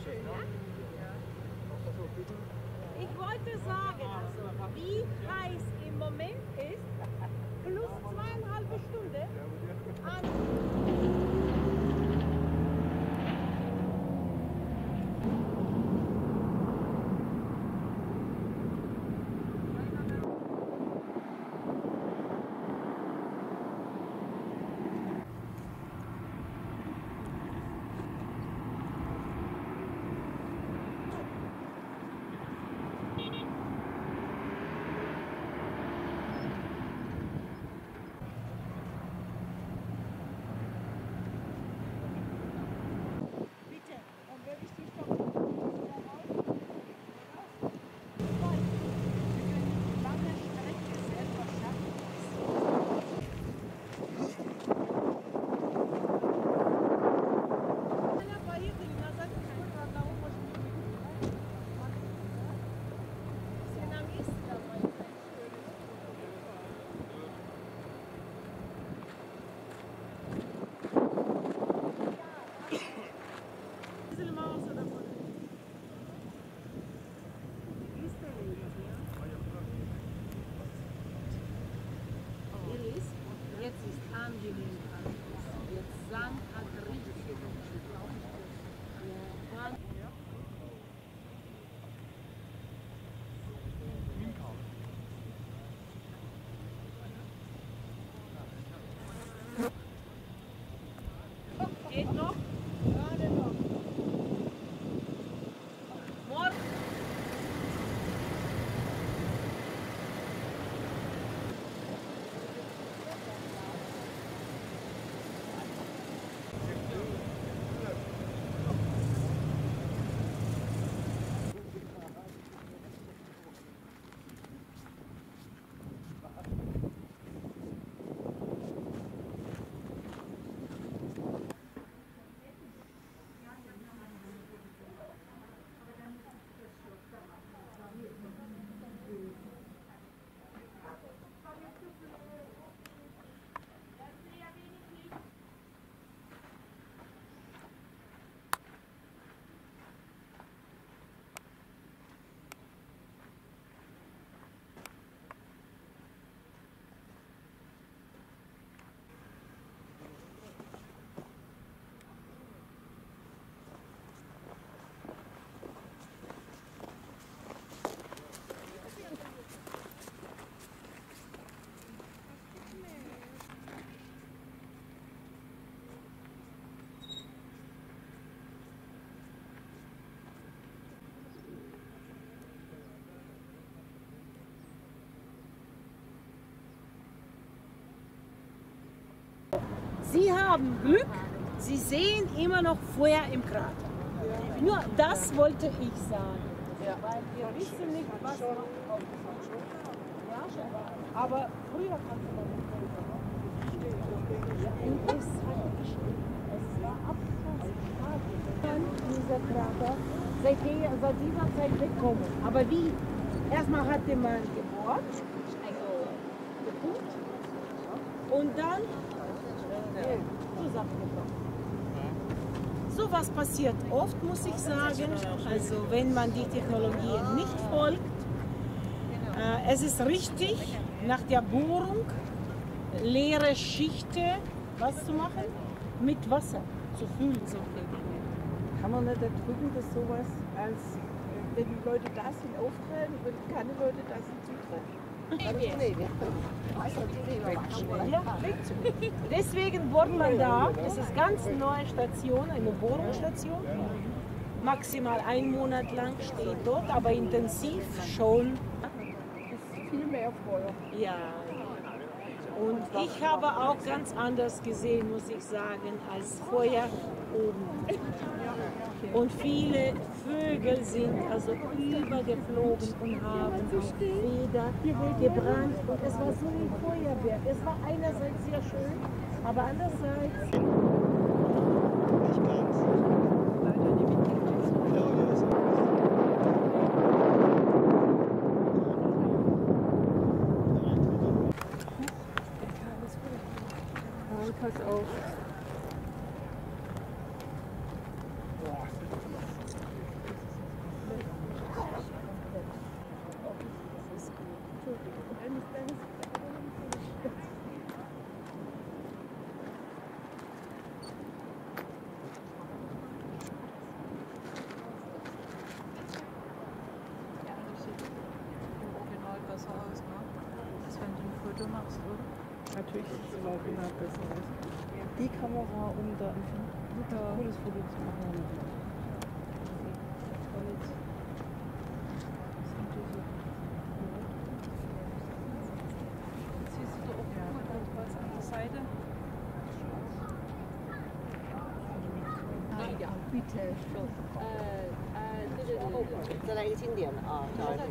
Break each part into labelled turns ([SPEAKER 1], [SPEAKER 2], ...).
[SPEAKER 1] schön, ja? Ich wollte sagen, also, wie heiß im Moment ist, plus 2,5 Stunden. Jetzt ist angenehm. Jetzt Sand hat richtig geht noch? Gerade noch. Morgen. Sie haben Glück, Sie sehen immer noch Feuer im Krater. Nur das wollte ich sagen, weil wir wissen nicht, was noch kommt. Ja, aber früher kannst du das nicht. Und es hat geschnitten. Es war abgefahren. Dieser Krater, seit dieser Zeit wegkommen. Aber wie? Erstmal hatte man gebohrt, also gepumpt, und dann zusammengebracht. So was passiert oft, muss ich sagen, also wenn man die Technologien nicht folgt. Es ist richtig, nach der Bohrung leere Schichten was zu machen, mit Wasser zu füllen.
[SPEAKER 2] Kann man nicht da drüben das sowas, als wenn die Leute da sind, auftreiben, wenn keine Leute da sind, zutreiben?
[SPEAKER 1] Ja, deswegen bohrt man da, das ist ganz neue Station, eine Bohrungsstation. Maximal 1 Monat lang steht dort, aber intensiv schon.
[SPEAKER 2] Ist viel mehr Feuer.
[SPEAKER 1] Ja. Und ich habe auch ganz anders gesehen, muss ich sagen, als Feuer oben. Und viele Vögel sind also übergeflogen und haben auch Feder gebrannt. Und es war so ein Feuerwerk. Es war einerseits sehr schön, aber andererseits...
[SPEAKER 2] Pass auf. Natürlich sieht es überhaupt immer besser aus. Die Kamera, um da ein cooles Foto zu machen. Siehst du auch was an der Seite?
[SPEAKER 3] Ja, bitte. 再来一个经典的啊，找一下。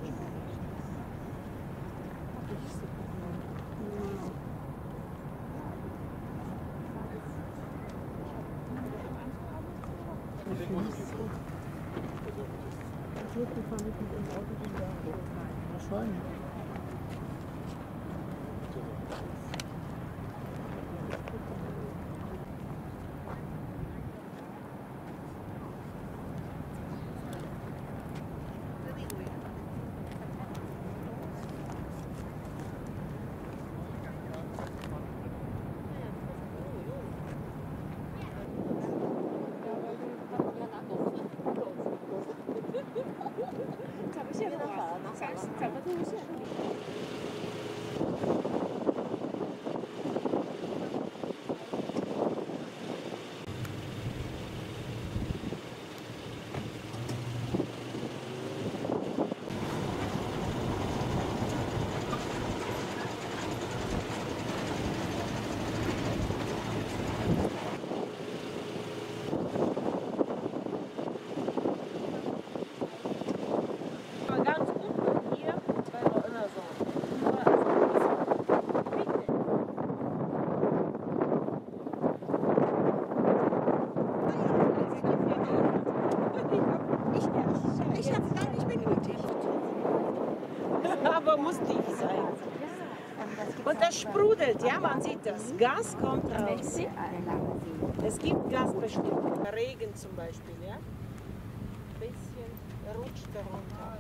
[SPEAKER 1] Aber muss tief sein. Und das sprudelt, ja, man sieht das. Gas kommt raus. Es gibt Gas bestimmt. Regen zum Beispiel, ja. Ein bisschen rutscht darunter.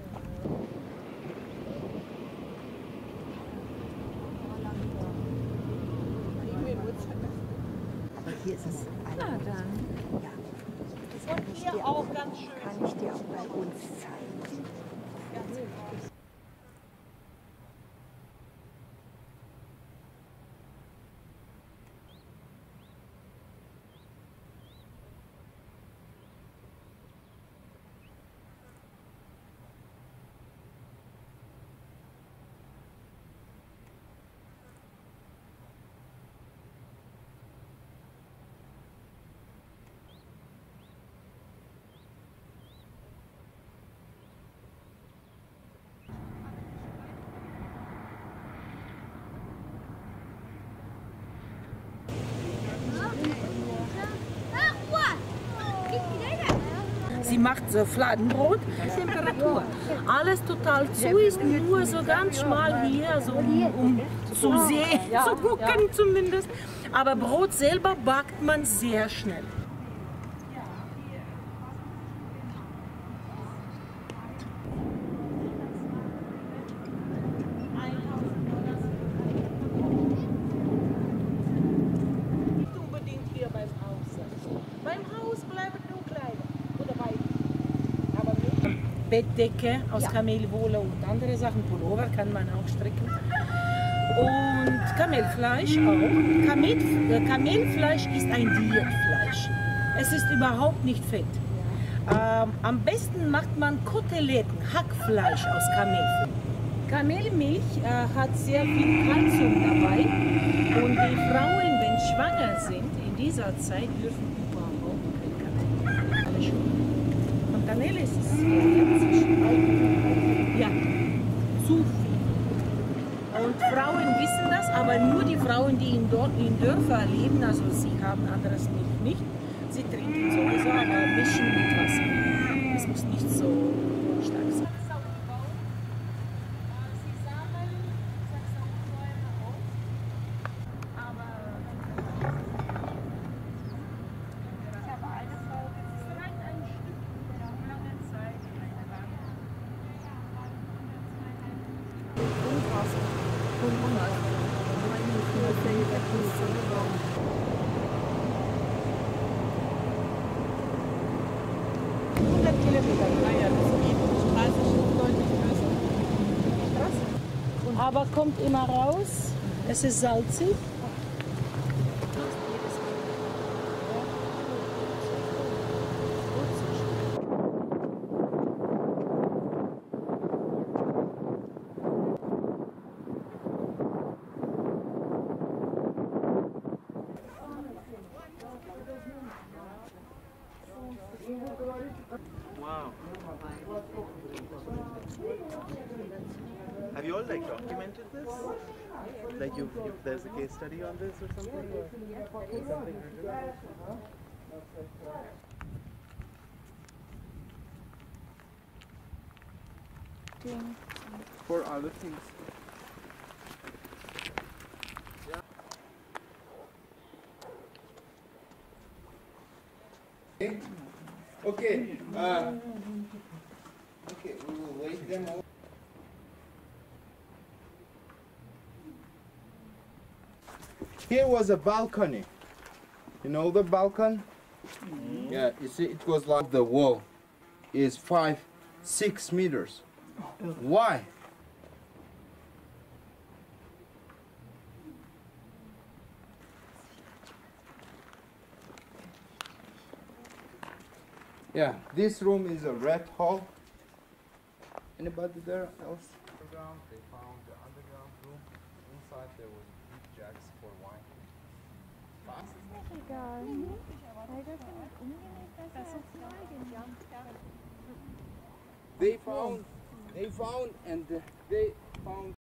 [SPEAKER 3] Aber hier ist es. Na dann. Ja.
[SPEAKER 1] Und hier auch ganz schön.
[SPEAKER 3] Kann ich dir auch bei uns zeigen.
[SPEAKER 1] Sie macht so Fladenbrot, Temperatur. Alles total zu ist, nur so ganz schmal hier, so um zu sehen, zu gucken zumindest. Aber Brot selber backt man sehr schnell. Nicht unbedingt hier beim Haus. Beim Haus bleiben nur Kleider. Oder beide. Aber nicht. Bettdecke aus Kamelwolle und andere Sachen. Pullover kann man auch stricken. Und Kamelfleisch auch. Kamelfleisch ist ein Diätfleisch. Es ist überhaupt nicht fett. Am besten macht man Koteletten, Hackfleisch aus Kamelfleisch. Kamelmilch hat sehr viel Kalzium dabei und die Frauen, wenn schwanger sind, in dieser Zeit dürfen überhaupt kein Kamel. Von Kamel ist es ja zu viel. Und Frauen wissen das, aber nur die Frauen, die in Dörfern leben, also sie haben anderes nicht. Sie trinken sowieso, aber mischen mit Wasser. Es muss nicht so stark sein. Aber kommt immer raus Es ist salzig.
[SPEAKER 4] Wow. Have you all like documented this? Like there's a case study on this or something?
[SPEAKER 5] For other things.
[SPEAKER 6] Okay. Okay, we will wait them all. Here was a balcony. You know the balcony? Yeah, you see, it was like the wall is 5-6 meters. Why? Yeah, this room is a red hall. Anybody there else?
[SPEAKER 5] Underground, they found the underground room. Inside there was big jugs for wine.
[SPEAKER 7] Egal. Weil das nämlich umgelegt ist, das ist
[SPEAKER 6] They found and they found